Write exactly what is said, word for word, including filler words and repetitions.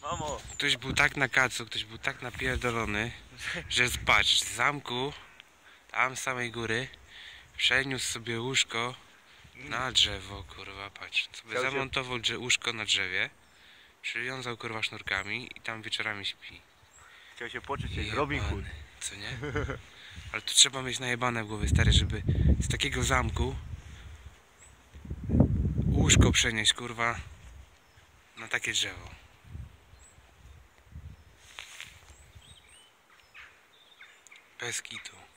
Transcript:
Mamo! Ktoś był tak na kacu, ktoś był tak napierdolony, że patrz, z zamku, tam z samej góry, przeniósł sobie łóżko na drzewo, kurwa, patrz. Sobie Chciał się- zamontował drze łóżko na drzewie, przywiązał, kurwa, sznurkami i tam wieczorami śpi. Chciał się poczuć jak Robin Hood. Jebany, co nie? Ale tu trzeba mieć najebane w głowie, stary, żeby z takiego zamku łóżko przenieść, kurwa, na takie drzewo. Bez kitu.